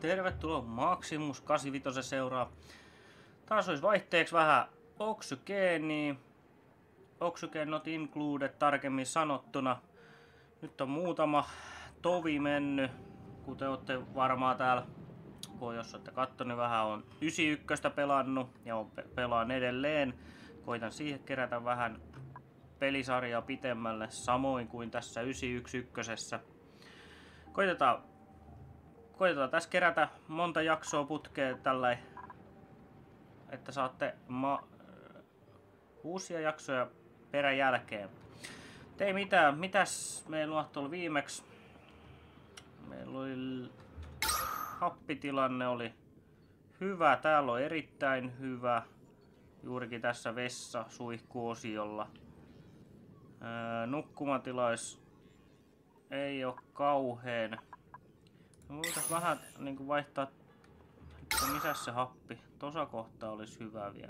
tervetuloa Maximus 85 seuraa. Taas olisi vaihteeksi vähän oksygeenia. Oxygen not included tarkemmin sanottuna. Nyt on muutama tovi mennyt, kuten olette varmaan täällä, kun jos olette katsoneet, niin vähän on 91 pelannut ja pelaan edelleen. Koitan siihen kerätä vähän pelisarjaa pitemmälle, samoin kuin tässä 911. Koitetaan tässä kerätä monta jaksoa putkeen tällä, että saatte uusia jaksoja peräjälkeen. Ei mitään, mitäs meillä on tullut viimeksi? Meillä oli happitilanne oli hyvä, täällä on erittäin hyvä. Juurikin tässä vessa-suihkuosiolla. Nukkumatilais ei oo kauheen. Voitais vähän niinku vaihtaa, että missäs se happi. Tossa kohtaa olisi hyvä vielä.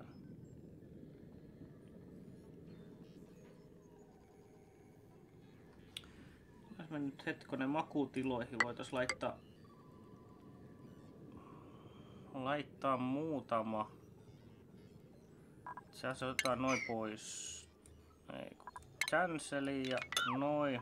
Jos me nyt hetkonen makutiloihin voitais laittaa muutama. Se otetaan noin pois. Ei, canceli ja noin.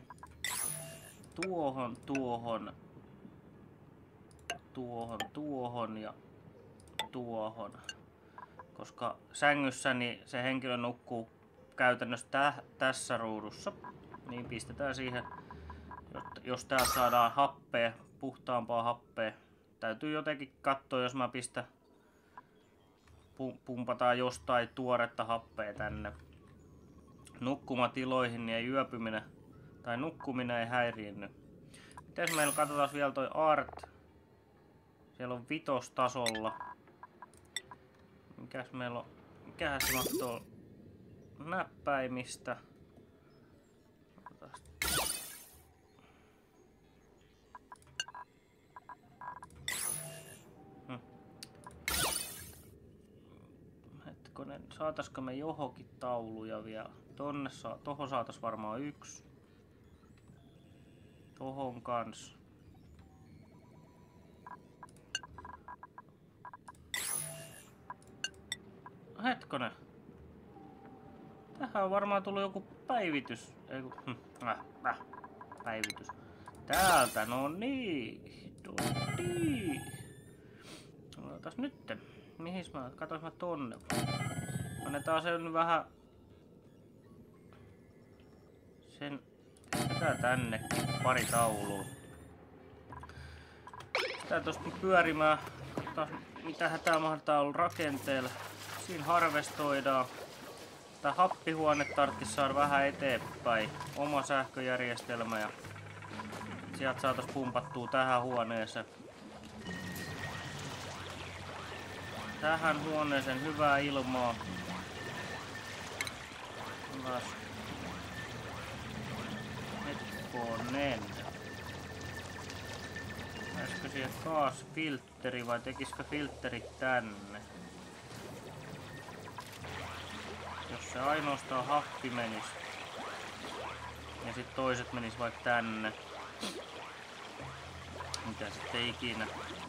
Tuohon ja tuohon. Koska sängyssäni se henkilö nukkuu käytännössä tässä ruudussa. Niin pistetään siihen, jos täältä saadaan happea, puhtaampaa happea. Täytyy jotenkin katsoa, jos mä pumpataan jostain tuoretta happea tänne nukkumatiloihin, niin ei yöpyminen tai nukkuminen ei häiriinny. Mites meillä katsotaan vielä toi art. Siellä on 5 tasolla. Mikäs meillä on? Mikähän se mahtoo näppäimistä? Hetkonen, saataisiko me johonkin tauluja vielä? Tohon saatais varmaan 1. Tohon kans. Hetkonen. Tähän on varmaan tullut joku päivitys. Ei kun, päivitys. Täältä, no niin. Otas nytten. Mihin mä katois mä tonne? Annetaan sen vähän. Sen pitää tännekin pari taulua. Tää tosta pyörimään. Taas mitähän tää mahtaa olla rakenteella. Siinä harvestoidaan. Tää happihuone tarttis saada vähän eteenpäin. Oma sähköjärjestelmä ja sieltä saatais pumpattua tähän huoneeseen. Tähän huoneeseen hyvää ilmaa. Hetkonen. Pääskö siihen kaasfiltteri vai tekisikö filtterit tänne? Jos se ainoastaan happi menis. Ja sit toiset menis vaikka tänne. Mitä sitten ikinä.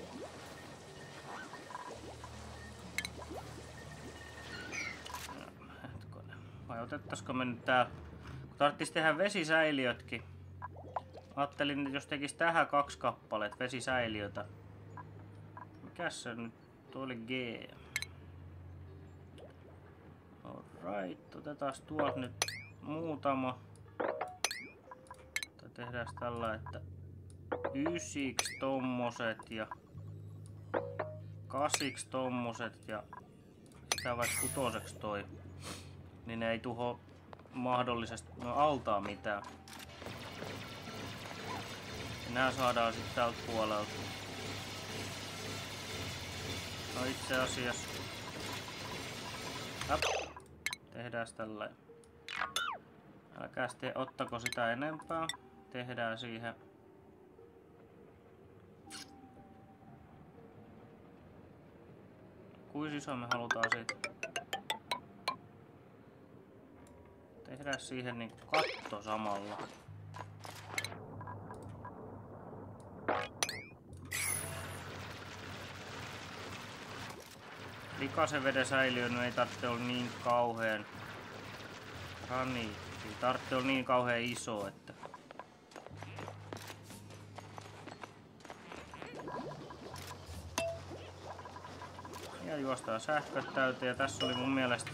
Vai otettaisiko me nyt tää, kun tarvittis tehdä vesisäiliötkin. Ajattelin, että jos tekis tähän 2 kappaleet vesisäiliötä. Mikäs se nyt? Tuo oli G. Alright, otetaan tuolta nyt muutama. Tehdään tällä, että 9 tommoset ja 8 tommoset ja sitä vaikka 6 toi. Niin ne ei tuho mahdollisesti altaa mitään. Ja nää saadaan sitten tältä puolelta. No itse asiassa. Tehdään tällä. Älkää sitten ottako sitä enempää. Tehdään siihen. Kuinka iso me halutaan siitä? Tehdään siihen niin katto samalla. likaisen veden säiliön ei tarvitse olla niin kauheen graniitti. Tarvitsee olla niin kauhean iso, että ja juostaan sähköt täyteen. Ja tässä oli mun mielestä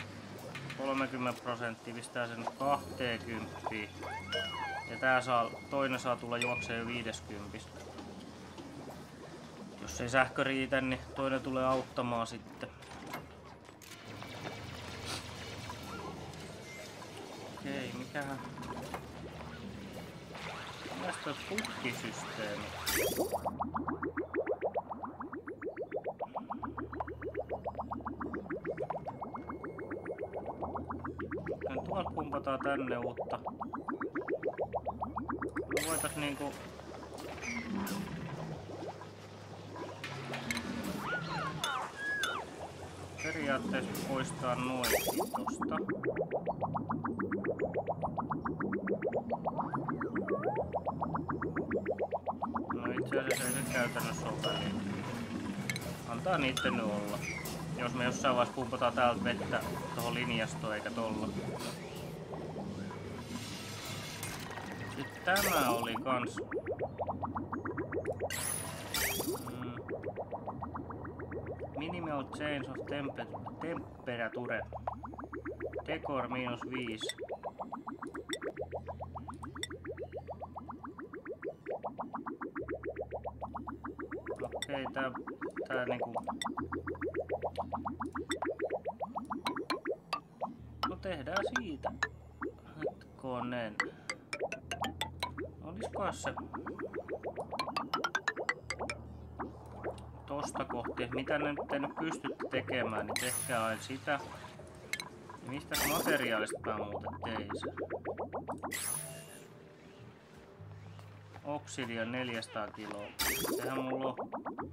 30%, pistää sen 20. Ja tää toinen saa tulla juokseen jo 50. Jos ei sähkö riitä, niin toinen tulee auttamaan sitten. Okei, mikähän? Mikäs toi putkisysteemi? Tuolta pumpataan tänne uutta. Me voitais niinku periaatteessa poistaa noikin tosta. No itse asiassa ei se käytännössä ole väliä. Antaa niitten nyt olla. Jos me jossain vaiheessa pumpataan täältä vettä tohon linjastoon eikä tolla. Sitten tämä oli kans. Minimal change of temperature. Decor -5. Okei, tää niinku. No tehdään siitä. Hetkonen. Olisikohan se tosta kohti, mitä ne nyt pystytte tekemään, niin tehkää aina sitä. Mistä materiaalista mä muuten tein sen? Obsidian 400 kiloa. Sehän mulla on.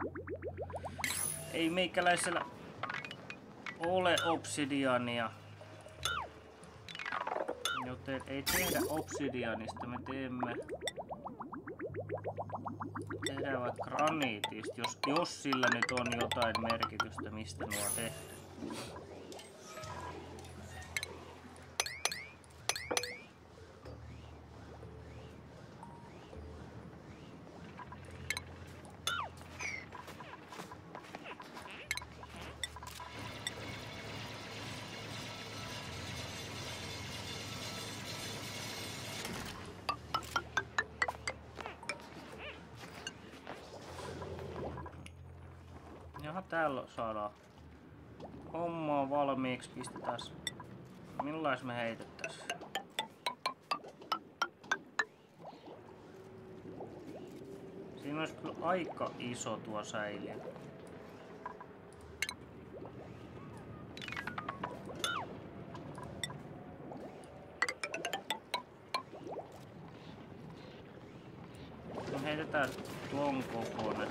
Ei meikäläisellä ole obsidiania. Joten ei tehdä obsidianista, me tehdään vaikka graniitista, jos sillä nyt on jotain merkitystä, mistä nuo on tehty. Jaha, täällä saadaan hommaa valmiiksi. Pistetäs. Millais me heitettäis? Siinä olisi kyllä aika iso tuo säiliö. Me heitetään tuon kokoinen.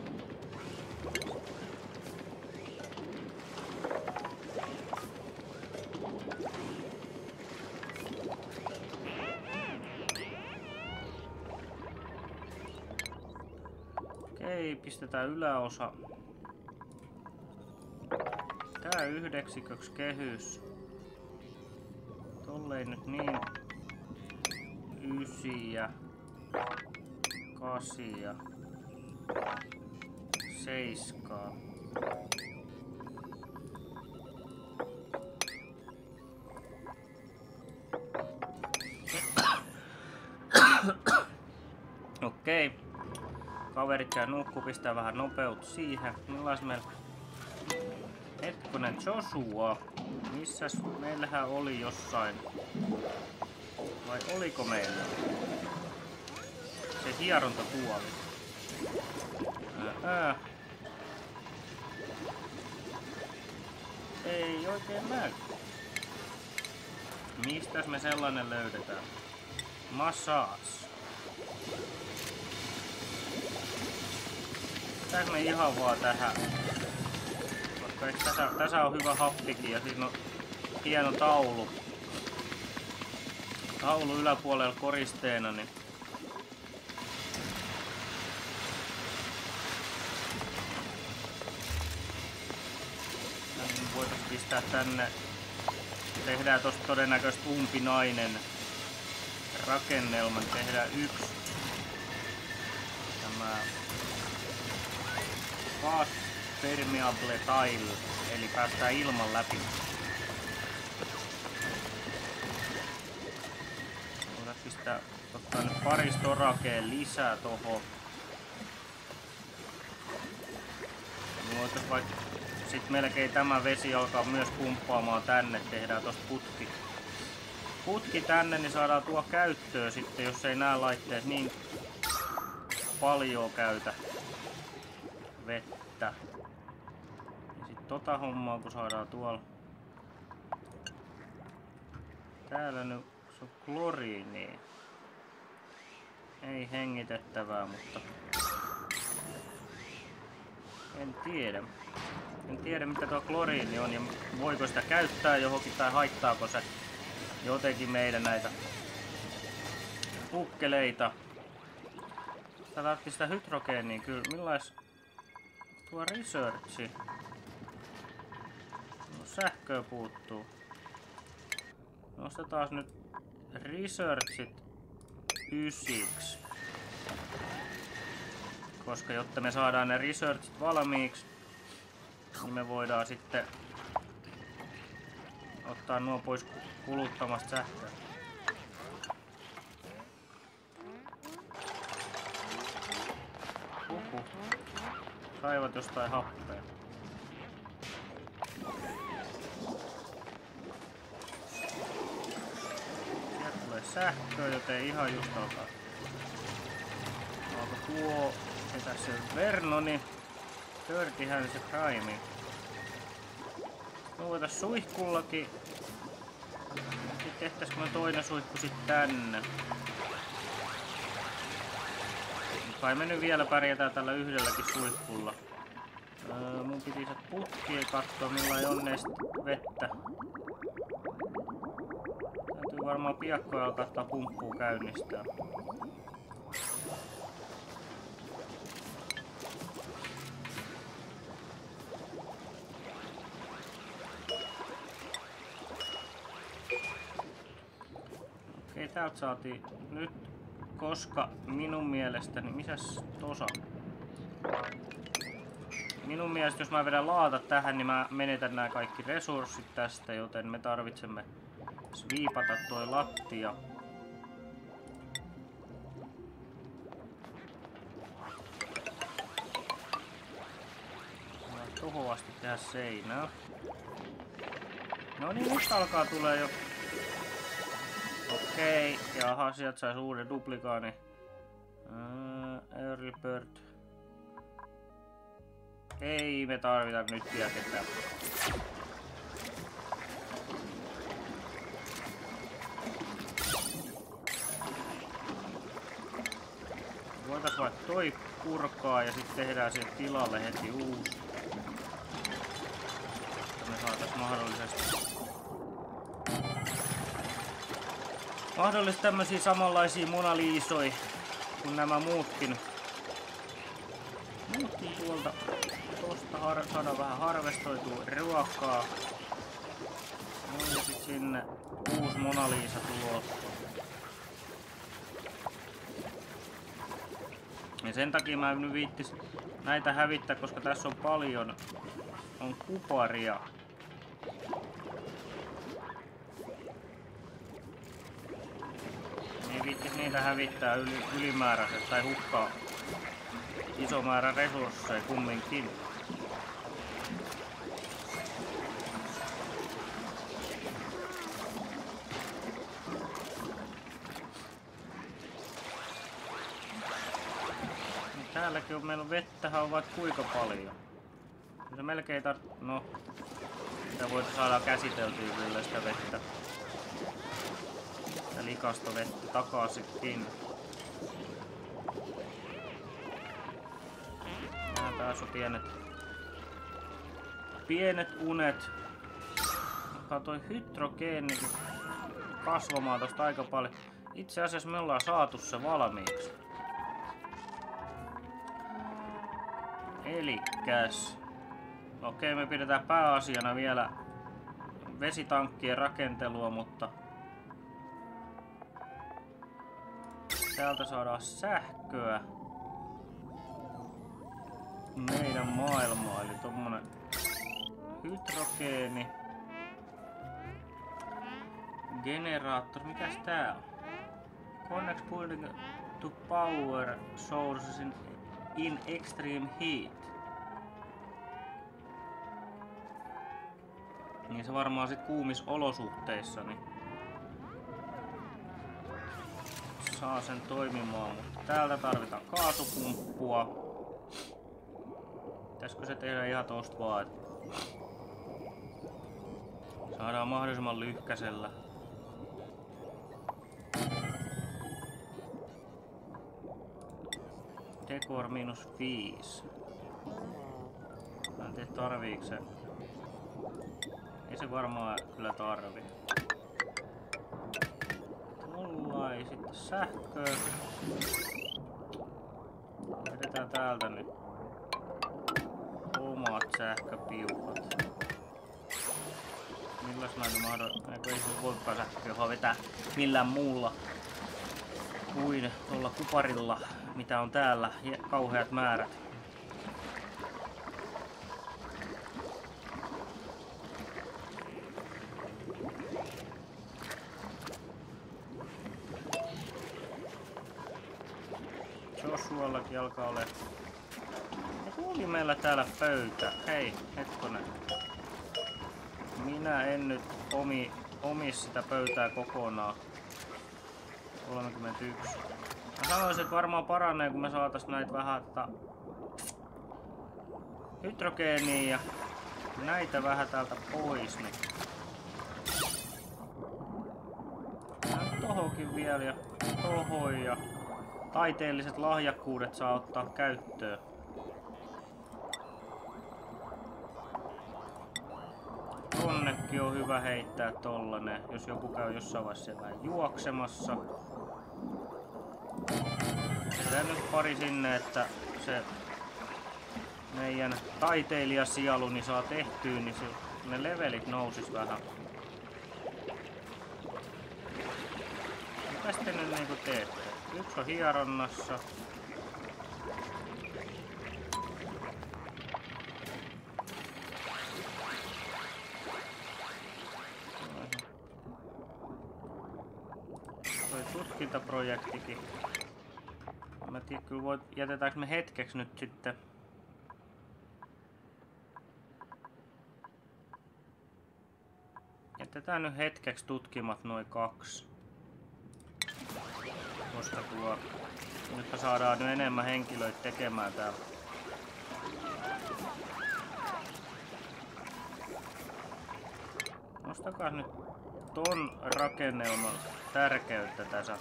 Okei, pistetään yläosa. Tää yhdeksiköks kehys. Tollei nyt niin 9 ja 8 ja 7. Okei. Kaverit käy nukkuu, pistää vähän nopeutta siihen. Millais meillä? Hetkonen, Joshua. Missäs? Meillähän oli jossain. Vai oliko meillä? Se hierontatuoli. Ei oikein näy. Mistäs me sellainen löydetään? Massage. Pitääkö me ihan vaan tähän? Koska tässä on hyvä happikin ja siinä on hieno taulu. Taulu yläpuolella koristeena, niin Voitaisiin pistää tänne. Tehdään tosta todennäköisesti umpinainen rakennelma. Tehdään yksi tämä gas permeable tile, eli päästään ilman läpi. Voidaan pistää, ottaa nyt pari storakea lisää tohon. Voitais vaikka sit melkein tämä vesi alkaa myös pumppaamaan tänne, tehdään tosta putki tänne, niin saadaan tuo käyttöön sitten, jos ei nää laitteet niin paljon käytä vettä. Ja sit tota hommaa kun saadaan tuolla. Täällä nyt se on kloriinia. Ei hengitettävää, mutta en tiedä mitä tuo kloriini on ja voiko sitä käyttää johonkin tai haittaako se jotenkin meidän näitä ukkeleita. Tää tarvitsee sitä hydrogeenia kyllä. Millais tuo researchi? No sähköä puuttuu. Nostetaan nyt researchit ysiksi. Koska jotta me saadaan ne researchit valmiiksi, niin me voidaan sitten ottaa nuo pois kuluttamasta sähköä. Saivat jostain happea. Sieltä tulee sähköä, joten ihan just alkaa. Alko tuo, ketä se Vernoni, Dirtyhän se Prime. Me voitais suihkullakin. Sitten tehtäisikö me toinen suihku sit tänne. Kai me nyt vielä pärjätään tällä yhdelläkin suihkulla. Mun piti se putki ja katsoa millä ei ole vettä. Täytyy varmaan piakkoja alkaa ottaa pumppua käynnistää. Okei, täältä saatiin nyt, koska minun mielestäni, misäs tosa? Minun mielestä jos mä vedän laata tähän, niin mä menetän nämä kaikki resurssit tästä, joten me tarvitsemme sviipata toi lattia. Tuohon asti tehdä seinää. No niin, nyt alkaa tulee jo. Okei, jaha, sieltä sais uuden duplikaani. Early bird. Ei me tarvita nyt vielä ketään. Voitais vaikka toi purkaa ja sitten tehdään siihen tilalle heti uusi. Että me saatais mahdollisesti tämmösiä samanlaisia Mona Liisoja kuin nämä muutkin. Tuolta tosta saadaan vähän harvestoitua ruokaa. No ja sit sinne uusi Mona Liisa tulossa. Ja sen takia mä en nyt viittis näitä hävittää, koska tässä on paljon kuparia. Ei viittis niitä hävittää ylimääräisesti tai hukkaa iso määrä resursseja kumminkin. Täälläkin on meillä vettähän on vaikka kuinka paljon. Se melkein no, sitä voit saada käsiteltyä kyllä sitä vettä. Ja likasta vettä takaisinkin. Nää taas on pienet unet. Alkaa toi hydrogeenikin kasvamaan tosta aika paljon. Itse asiassa me ollaan saatu se valmiiksi. Elikkäs Okei, me pidetään pääasiana vielä vesitankkien rakentelua, mutta täältä saadaan sähköä meidän maailmaan, eli tommonen hydrogeeni generaattori. Mikäs tää on? Connect building to power sources in extreme heat. Niin se varmaan sit kuumissa olosuhteissa niin saa sen toimimaan, mutta täältä tarvitaan kaasupumppua. Pitäisikö se tehdä ihan tosta vaan, että saadaan mahdollisimman lyhkäisellä. Decor -5. Mä en tiedä tarviiks se. Ei se varmaan kyllä tarvii. Mulla ei sitten sähköä. Vedetään täältä nyt omat sähköpiukat. Milläs näin mahdollista? Ei se voikaan sähköä vetää millään muulla kuin tuolla kuparilla, mitä on täällä kauheat määrät. Joshuallakin alkaa olla. Oli meillä täällä pöytä. Hei, hetkonen. Minä en nyt omi sitä pöytää kokonaan. 31. Mä sanoisin, että varmaan paranee, kun me saatais näitä vähän hydrogeenia ja näitä vähän täältä pois. Niin. Tohonkin vielä ja tohon ja taiteelliset lahjakkuudet saa ottaa käyttöön. Tonnekin on hyvä heittää tollanen, jos joku käy jossain vaiheessa vähän juoksemassa. Tehdään nyt pari sinne, että se meidän taiteilijasielu niin saa tehtyä, niin ne levelit nousis vähän. Mitäs te nyt niinku teette? Yksi on hieronnassa. Toi tutkintaprojektikin. Mä tiedän, kyllä jätetäänkö me hetkeksi nyt sitten. Jätetään nyt hetkeksi tutkimat noin 2. Koska nyt saadaan nyt enemmän henkilöitä tekemään täällä. Nostakaa nyt ton rakennelman tärkeyttä tässä.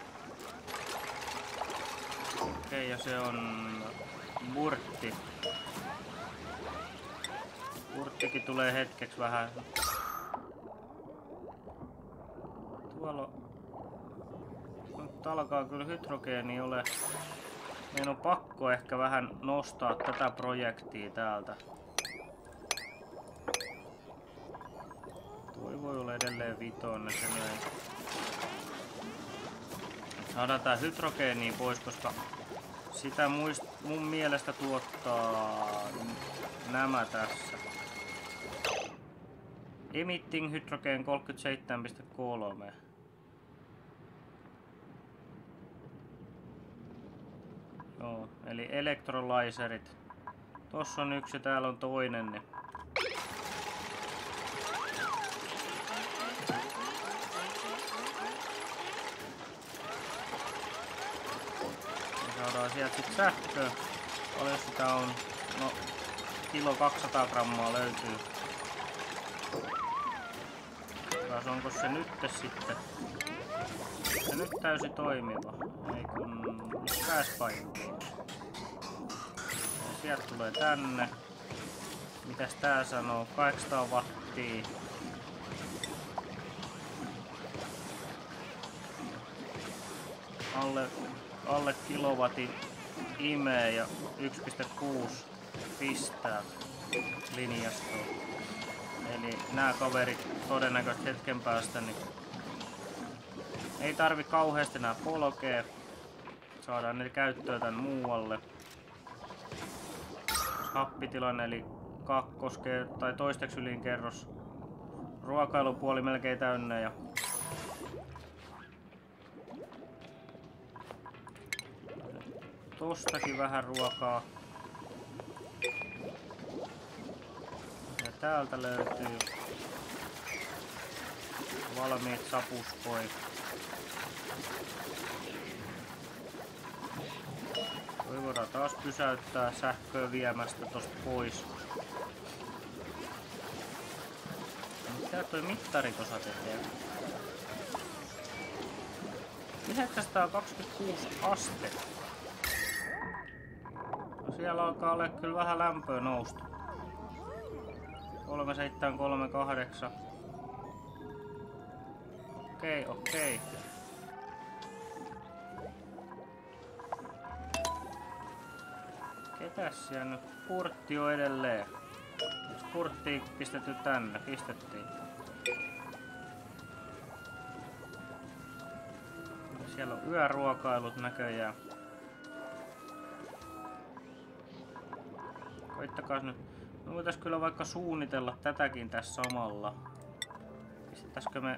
Okei, ja se on burtti. Burttikin tulee hetkeksi vähän. Tuolla nyt alkaa kyllä hydrogeeni ole. Meidän on pakko ehkä vähän nostaa tätä projektia täältä. Tuo voi olla edelleen 5. Saadaan tää hydrogeenia pois, koska sitä mun mielestä tuottaa nämä tässä. Emitting hydrogen 37.3. Joo, eli elektrolyserit. Tossa on yksi ja täällä on toinen. Niin. Saadaan sieltä sit sähköä. Paljon sitä on? No, kilo 200 grammaa löytyy. Taas onko se nyt sitten? Se nyt täysin toimiva. Ei kun pääspaikkaa. Sieltä tulee tänne. Mitäs tää sanoo? 800 wattia. Alle kilowatin imee ja 1,6 pistää. linjastoon. Eli nämä kaverit todennäköisesti hetken päästä niin ei tarvi kauheasti nää polkea. Saadaan ne käyttöön tän muualle. Happitilanne eli tai toisteksi ylin kerros. Ruokailupuoli melkein täynnä ja tostakin vähän ruokaa. Ja täältä löytyy valmiit sapuskoi. Toi voidaan taas pysäyttää sähköä viemästä tosta pois. Mitä toi mittari tossa tekee? 926 astetta. No siellä alkaa olla kyllä vähän lämpöä nousta. 3738. Okei. Ketäs siellä nyt? Purtti on edelleen. Purttiin pistetty tänne? Pistettiin. Siellä on yöruokailut näköjään. Koittakaa nyt. Me voitais kyllä vaikka suunnitella tätäkin tässä samalla. Pistettäisikö me...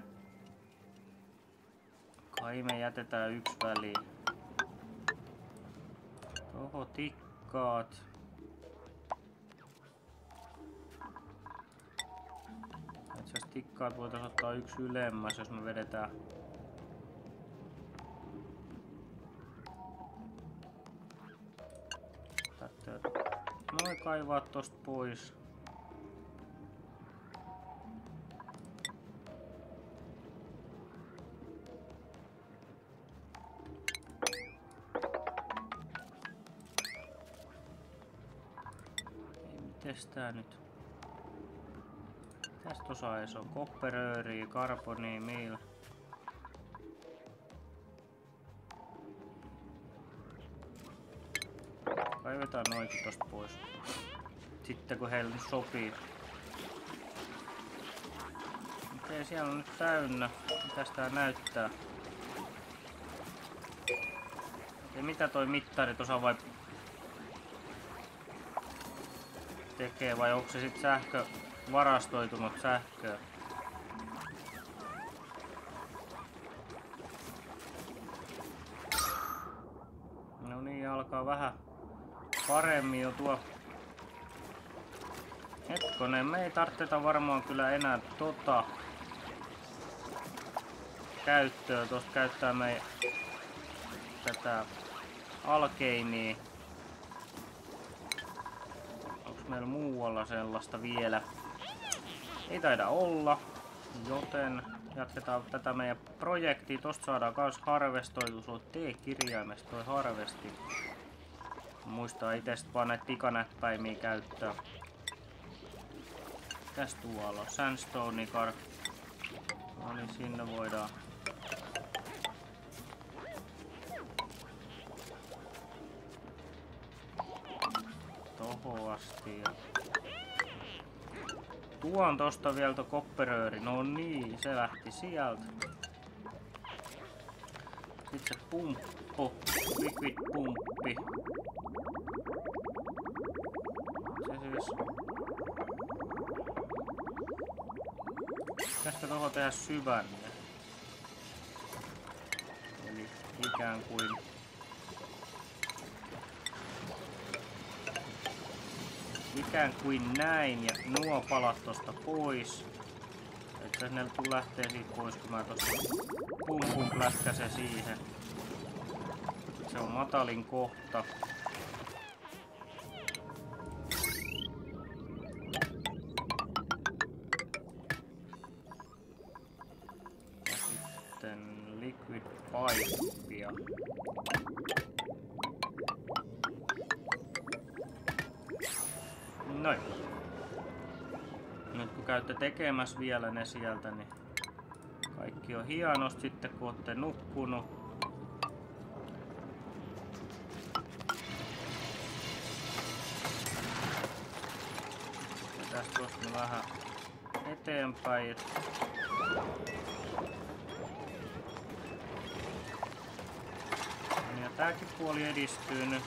Kai me jätetään yksi väliin. Toho tikkaat. Itse asiassa tikkaat voitais ottaa yksi ylemmäs, jos me vedetään. Noin kaivaa tosta pois. Mites tää nyt? Tästä osa ei se on kopperööriä, karbonia, mil. Kaivetaan noikin tosta pois. Sitten kun heillä nyt sopii. Okei, siellä on nyt täynnä. Mitäs tää näyttää? Okei, mitä toi mittari tuossa vai tekee vai onko se sit sähkö varastoitunut sähköä? No niin, alkaa vähän paremmin jo tuo. Hetkonen, me ei tarvita varmaan kyllä enää käyttöä. Tuosta käyttää me tätä alkeinia. Onks meillä muualla sellaista vielä? Ei taida olla, joten jatketaan tätä meidän projektia. Tosta saadaan kans harvestoitu. Se on T-kirjaimesta toi harvesti. Muistaa itse vaan näitä pikanäppäimiä käyttää. Mitäs tuolla on? Sandstone kar. No niin, sinne voidaan. Toho asti. Ja tuon tosta vielä tuo kopperööri. No niin, se lähti sieltä. Sitten se pumppu. Liquid pumppi. Se siis... Tästä tohon tehdä syvänne. Eli ikään kuin näin ja nuo palat tosta pois. Että ne lähtee siitä pois, kun mä tosta pumpun plätkäsen siihen. Se on matalin kohta. Ja sitten liquid pipea. Noin. Nyt kun käytte tekemässä vielä ne sieltä, niin kaikki on hienosti sitten kun olette nukkunut. Tästä tuosta vähän eteenpäin. Ja tääkin puoli edistyy nyt.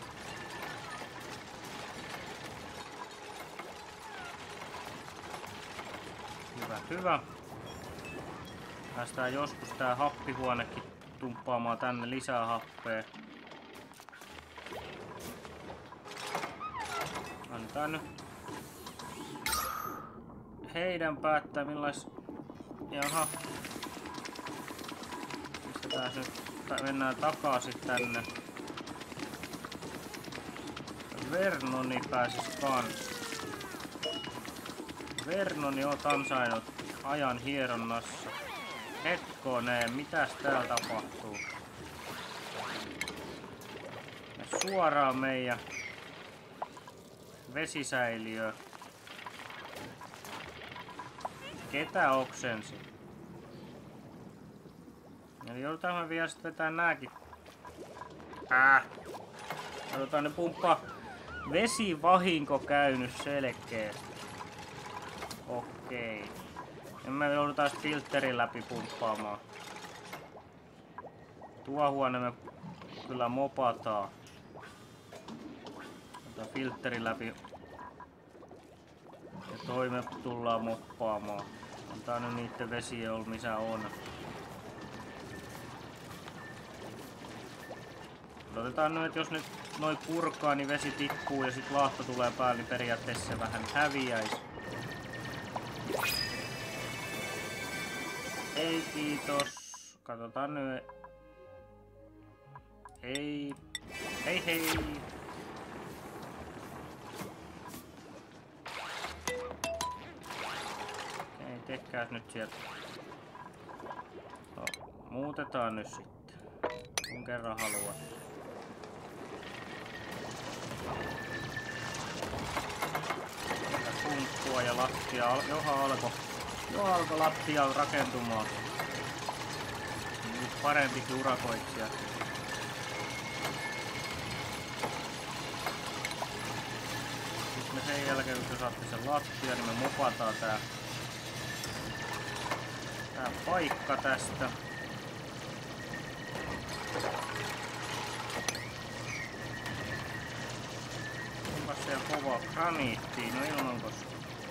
Hyvä, hyvä. Päästään joskus tää happihuonekin tumppaamaan tänne lisää happea. Annetaan nyt heidän päättää millais... Jaha. Pistetään nyt... Mennään takaisin tänne. Vernoni pääsis kans. Vernoni oot ansainnut ajan hieronnassa. Hetkoneen, mitäs täällä tapahtuu? Ja suoraan meidän vesisäiliö. Ketä oksensi? Eli joudutaan me vielä sit vetää nääkin. Joudutaan ne pumppaa. Vesivahinko käynyt selkeästi. Okei. Ja me joudutaan sit filterin läpi pumppaamaan. Tuo huone me kyllä mopataan. Otetaan filterin läpi. Ja toi me tullaan moppaamaan. Antaa nyt niitten vesien olla missä on. Otetaan nyt, että jos nyt noin purkaa, niin vesi tippuu ja sit laahto tulee päälle, niin periaatteessa se vähän häviäisi. Ei kiitos. Katsotaan nyt. Ei. Hei hei. Ei tehkää nyt sieltä. No, muutetaan nyt sitten. Kun kerran haluat. Kunkkua ja lattia. Jo alkoi lattia rakentumaan. Nyt parempikin urakoitsija. Sitten me sen jälkeen, kun te saatte sen lattia, niin me mopataan tää paikka tästä. Onpas siellä kovaa graniittia, no ilman koska.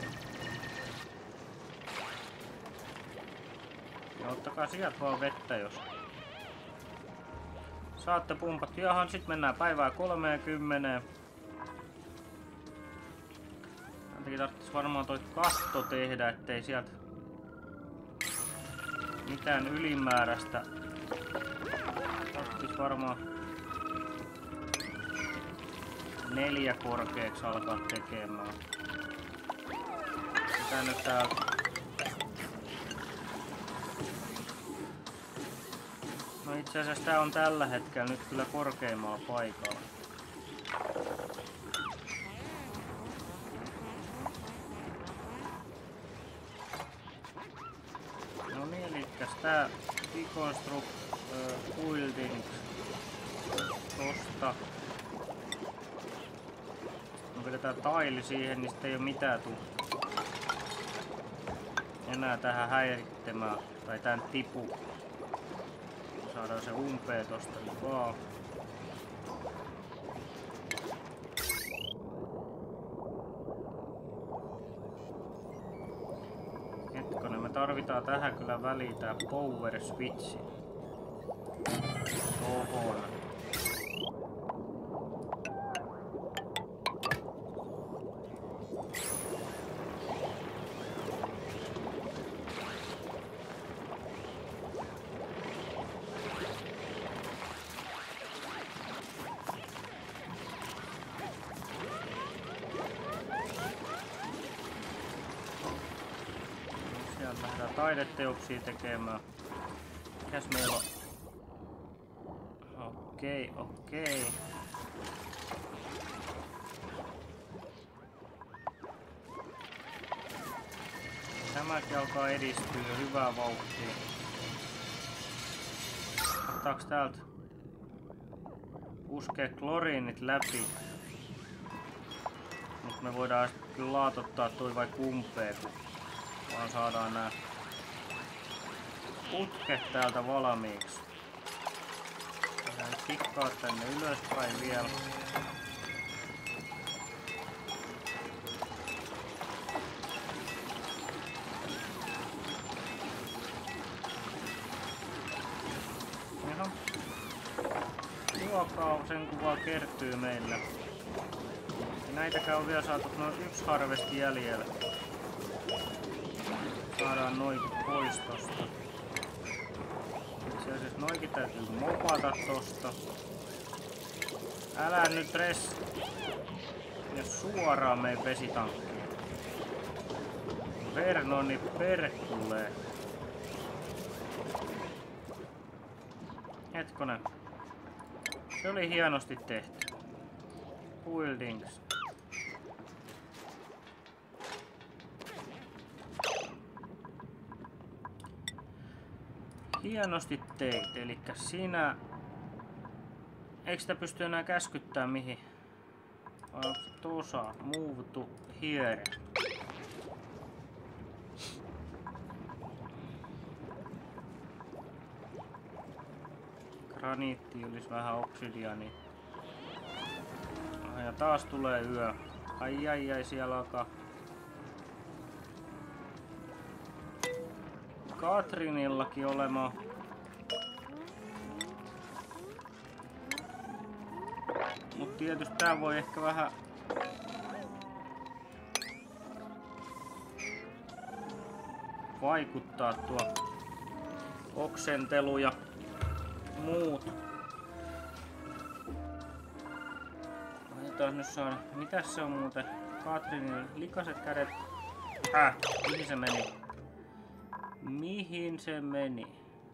Ja ottakaa sieltä vaan vettä jos. Saatte pumpat. Jahan, sit mennään päivää 30. Jotenkin tarvitsis varmaan toi katto tehdä, ettei sieltä mitään ylimääräistä. Tarvitsis varmaan 4 korkeaksi alkaa tekemään. Mitä nyt täältä? No itse asiassa tää on tällä hetkellä nyt kyllä korkeimmalla paikalla. No niin, elikkäs tää Deconstruct Building tosta. No vedetään taili siihen, niin sitten ei oo mitään tuu enää tähän häirittämään. Tai tän tipu. Saadaan se umpee tosta nyt vaan. Hetkonen, me tarvitaan tähän kyllä väliin tää power switchi. Tohon. Lähdetään taideteoksia tekemään. Mikäs meillä on? Okei. Tämäkin alkaa edistyä jo hyvää vauhtia. Ottaaks täältä puskee kloriinit läpi? Mut me voidaan kyllä laatottaa toi vai kumpeen, kun vaan saadaan nää putket täältä valmiiksi. Voidaan tikkaa tänne ylöspäin vielä. Jaha. Ruokaa sen kuvaa kertyy meillä. Ja näitäkään on vielä saatu noin 1 harvesti jäljellä. Saadaan noin pois tosta. Itse asiassa noikin täytyy mopata tosta. Älä nyt res... Ja suoraan mei vesitankkiin. Vernoni perkulee. Hetkonen. Se oli hienosti tehty. Buildings. Hienosti teit, eli sinä... Eikö sitä pysty enää käskyttää mihin? Vai onko tosa? Move to here. Graniitti olisi vähän obsidiani. Ja taas tulee yö. Ai siellä alkaa. Katrinillakin olemaan. Mut tietysti tää voi ehkä vähän... vaikuttaa tuo oksentelu ja muut. Laitetaan nyt saada. Mitäs se on muuten? Katrinin likaiset kädet. Mihin se meni? Mihin se meni?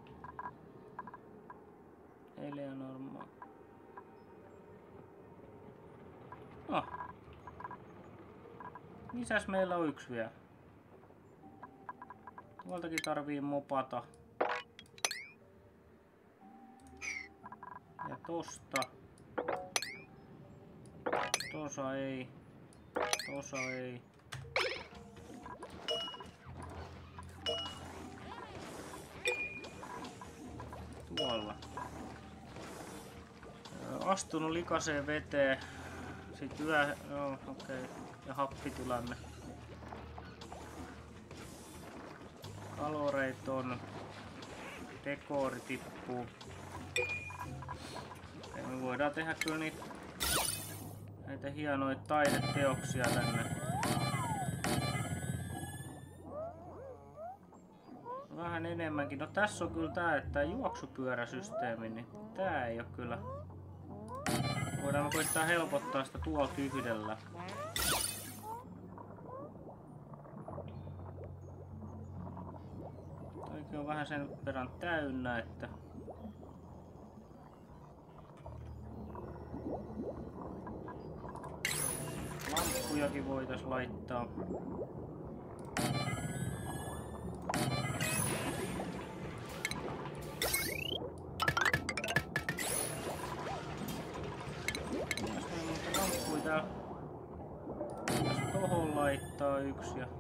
Eleanor. No. Misäs meillä on 1 vielä? Tuoltakin tarvii mopata. Ja tosta. Tosa ei. Tosa ei. Tuolla. Astunut likaseen veteen. Sitten joo, okei. Ja happitilanne. Kaloreit on. Dekori tippuu. Ja me voidaan tehdä kyllä näitä hienoja taideteoksia tänne. Vähän enemmänkin. No tässä on kyllä tää, että juoksupyöräsysteemi, niin tää ei oo kyllä. Voidaan koittaa helpottaa sitä tuolta yhdellä. Toikin on vähän sen verran täynnä, että... lamppujakin voitais laittaa. Tohon laittaa 1 ja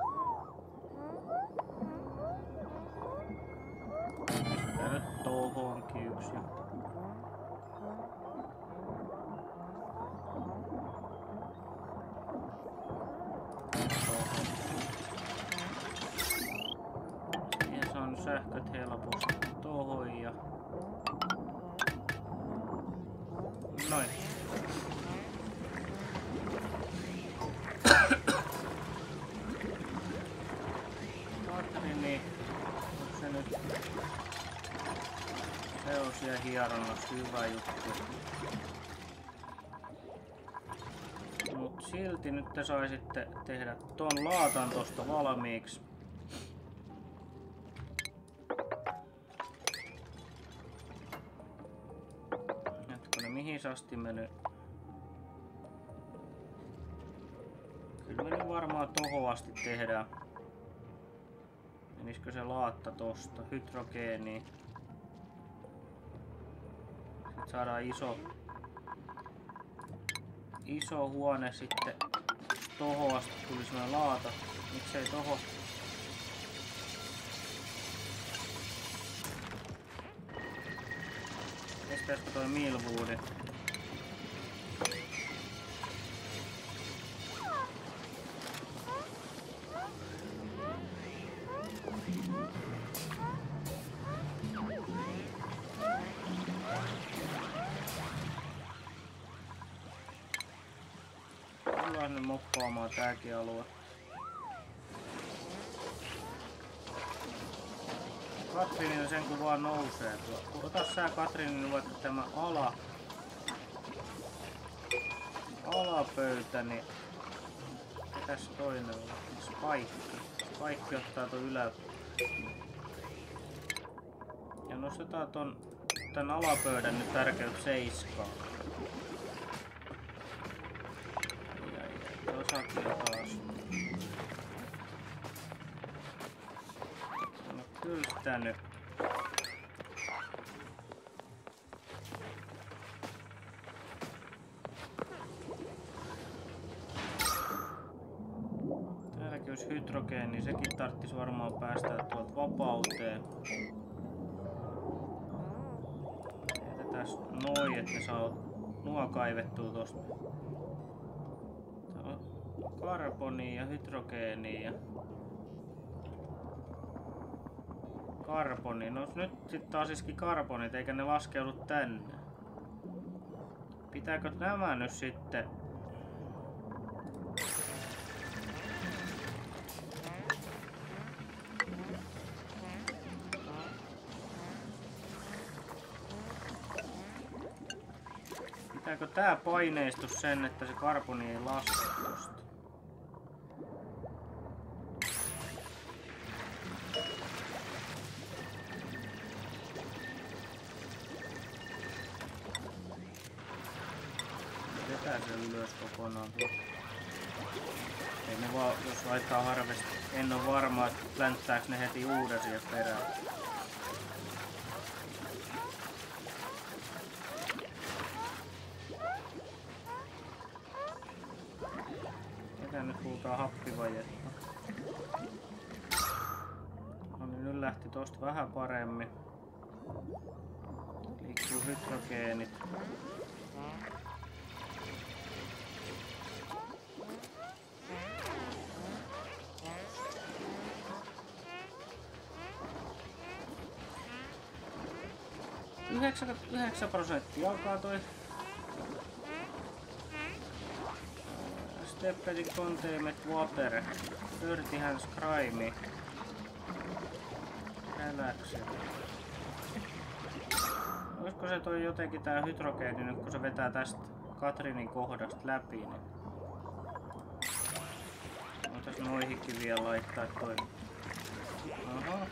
pistää nyt tohonkin 1 ja tohon. Siihen saan sähköt helposti tohon ja noin. Se on siellä hieronnassa hyvä juttu. Mut silti nyt te saisitte tehdä ton laatan tosta valmiiksi. Hetkonen, mihin asti meni? Kyllä me nyt varmaan tohon asti tehdään. Menisikö se laatta tosta? Hydrogeenia. Sitten saadaan iso huone sitten tohon asti tuli semmonen laata. Miksei toho? Kestäisikö toi Millwoodi? Tullaan nyt moppaamaan tääkin alue. Katriini sen kun vaan nousee tuo. Ota sä Katriini vaikka tämä alapöytä, niin tässä toinen on? Spaikki. Spaikki ottaa tuon ylä. Ja nostetaan tän alapöydän nyt tärkeys 7. Tosakin taas. No kylstänyt. Täälläkin olisi hydrogeeni, sekin tarvitsisi varmaan päästä tuolta vapauteen. Jätetään noin, että ne saa nuo kaivettua tosta. Karbonia ja hydrogeenia. Karboni. No nyt sit taas iski karbonit, eikä ne laskeudu tänne. Pitääkö nämä nyt sitten? Pitääkö tää paineistus sen, että se karboni ei laske tosta? Vetää sen ylös kokonaan tuo. Ei ne vaan, jos laittaa harvesti, en oo varma, että plänttääks ne heti uuden siihen perään. Mitä nyt huutaa happivajetta? No niin, nyt lähti tosta vähän paremmin. Liikkuu hydrogeenit. %9 alkaa toi Stepping Containment Water, Dirty Hands Crime, Relax. Olisiko se toi jotenkin tää hydrogeeni nyt kun se vetää tästä Katrinin kohdasta läpi, niin voitais noihinkin vielä laittaa toi. Aha.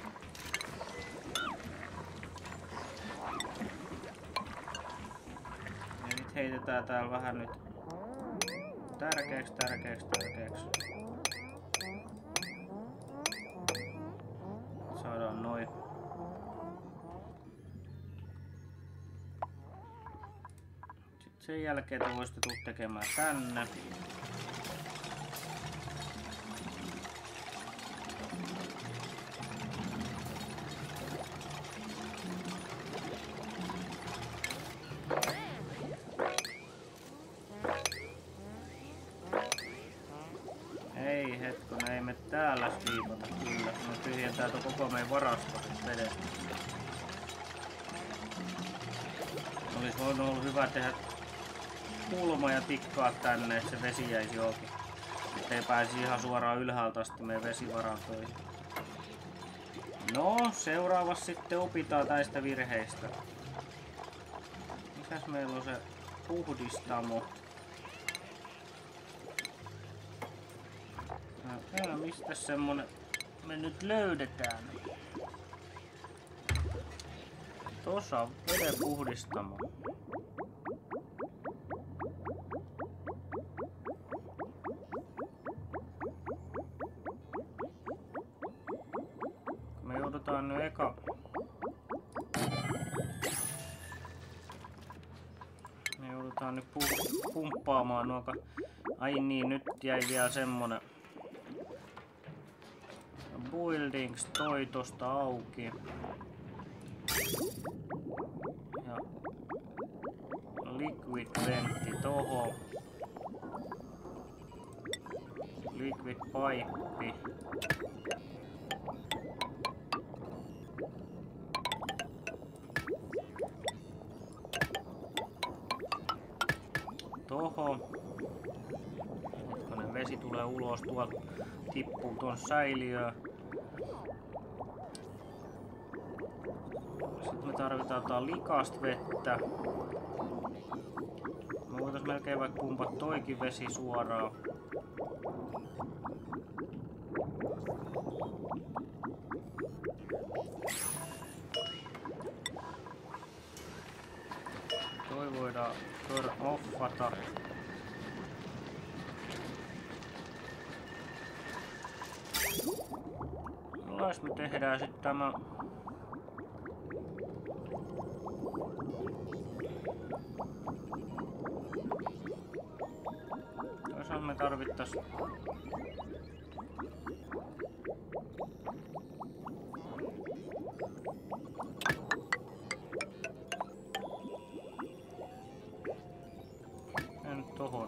Ja nyt heitetään täällä vähän nyt tärkeäks. Saadaan noin. Sitten sen jälkeen te voisitte tulla tekemään tänne. Ei hetkone, ei me täällä liipata kyllä. Me tyhjentää tuon koko meidän varasto vedestä. Olisi voinut olla hyvä tehdä kulma ja tikkaa tänne, että se vesi jäisi auki. Ettei pääsi ihan suoraan ylhäältä asti meidän vesivarantoihin. No, seuraavassa sitten opitaan näistä virheistä. Mikäs meillä on se puhdistamo? No, mistä semmonen me nyt löydetään? Tuossa on veden puhdistamo. Me joudutaan nyt Me joudutaan nyt pumppaamaan nuo Ai niin, nyt jäi vielä semmonen buildings toi tosta auki. Ja liquid ventti tohon. Liquid pipe. Tohon. Hetkonen, vesi tulee ulos, tuolta tippuu ton säiliöön. Sitten me tarvitaan jotain likasta vettä. Me voitais melkein vaikka pumpata toikin vesi suoraan. Toi voidaan offata. Millais me tehdään sitten tämä? Toisaalta me tarvittais tohon.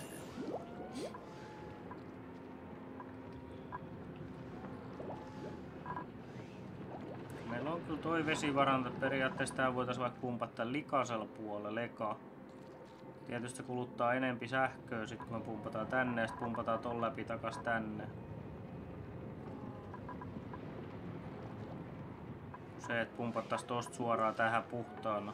Meillä on kyllä toi vesivaranta, periaatteessa tää voitais vaikka pumpata likasella puolella eka. Tietysti se kuluttaa enempi sähköä sit kun me pumpataan tänne ja sit pumpataan ton läpi takas tänne. Se, et pumpattais tosta suoraan tähän puhtaana.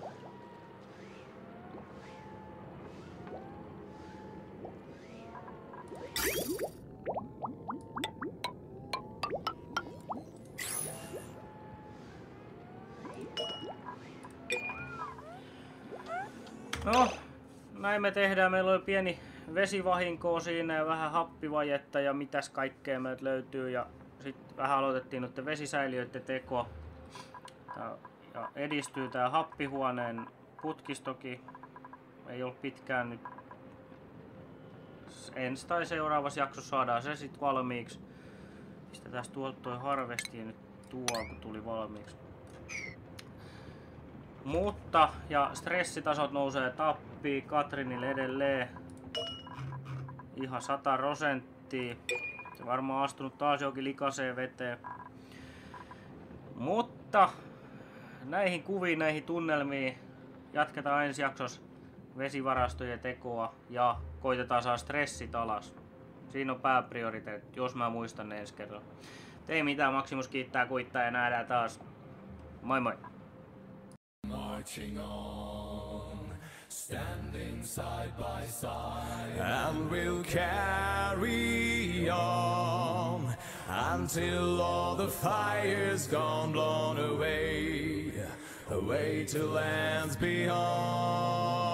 No, näin me tehdään. Meillä oli pieni vesivahinko siinä ja vähän happivajetta ja mitäs kaikkea meiltä löytyy. Ja sitten vähän aloitettiin noiden vesisäiliöiden teko. Ja edistyy tää happihuoneen putkistokin. Ei ole pitkään nyt. Ensi tai seuraavassa jaksossa saadaan se sitten valmiiksi. Pistetään tuolta toi harvesti nyt kun tuli valmiiksi. Mutta, ja stressitasot nousee tappiin Katrinille edelleen. Ihan 100%. Se varmaan astunut taas johonkin likaseen veteen. Mutta näihin kuviin, näihin tunnelmiin jatketaan ensi jaksossa vesivarastojen tekoa ja koitetaan saada stressit alas. Siinä on pääprioriteetti, jos mä muistan ne ensi kerralla. Ei mitään, Maximus kiittää, kuittaa ja nähdään taas. Moi moi! Marching on, standing side by side, and we'll carry on until all the fire's gone blown away, away to lands beyond.